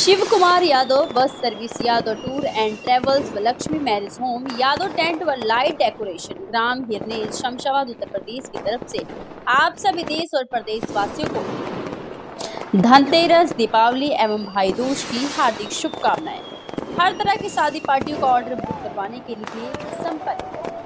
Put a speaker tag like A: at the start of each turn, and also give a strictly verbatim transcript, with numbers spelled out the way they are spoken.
A: Shiv Kumar Yadav bus service, Yadav tour and travels व Lakshmi marriage home, Yadav tent व light decoration, ग्राम हिरनेर, शमशाबाद, उत्तर प्रदेश की तरफ से आप सभी देश और प्रदेश वासियों को धनतेरस, दीपावली एवं भाई दूज की हार्दिक शुभकामनाएं। हर तरह की शादी पार्टियों का ऑर्डर बुक करवाने के लिए संपर्क करें।